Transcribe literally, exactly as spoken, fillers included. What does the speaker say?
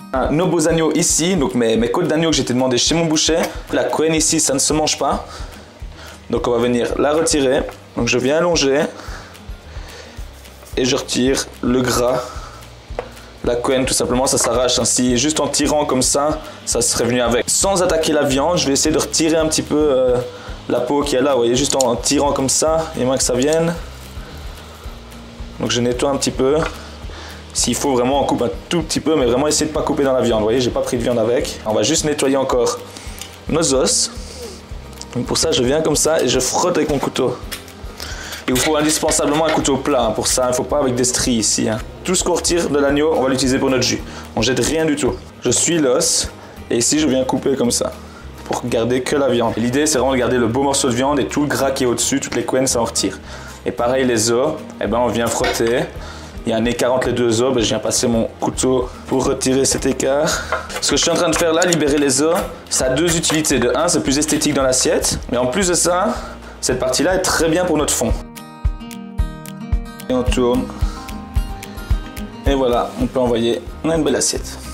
Nos beaux agneaux ici, donc mes, mes côtes d'agneau que j'ai été demandé chez mon boucher. La couenne ici, ça ne se mange pas. Donc on va venir la retirer. Donc je viens allonger et je retire le gras. La couenne, tout simplement, ça s'arrache ainsi. Juste en tirant comme ça, ça serait venu avec. Sans attaquer la viande, je vais essayer de retirer un petit peu euh, la peau qu'il y a là. Vous voyez, juste en, en tirant comme ça, il y a moins que ça vienne. Donc je nettoie un petit peu. S'il faut vraiment, on coupe un tout petit peu, mais vraiment essayer de ne pas couper dans la viande. Vous voyez, j'ai pas pris de viande avec. On va juste nettoyer encore nos os. Donc pour ça, je viens comme ça et je frotte avec mon couteau. Il vous faut indispensablement un couteau plat hein, pour ça. Il ne faut pas avec des stries ici. Hein. Tout ce qu'on retire de l'agneau, on va l'utiliser pour notre jus. On jette rien du tout. Je suis l'os et ici, je viens couper comme ça pour garder que la viande. L'idée, c'est vraiment de garder le beau morceau de viande et tout le gras qui est au-dessus, toutes les couennes, ça on retire. Et pareil, les os, eh ben, on vient frotter. Il y a un écart entre les deux os, ben je viens passer mon couteau pour retirer cet écart. Ce que je suis en train de faire là, libérer les os, ça a deux utilités. De un, c'est plus esthétique dans l'assiette, mais en plus de ça, cette partie-là est très bien pour notre fond. Et on tourne. Et voilà, on peut envoyer, on a une belle assiette.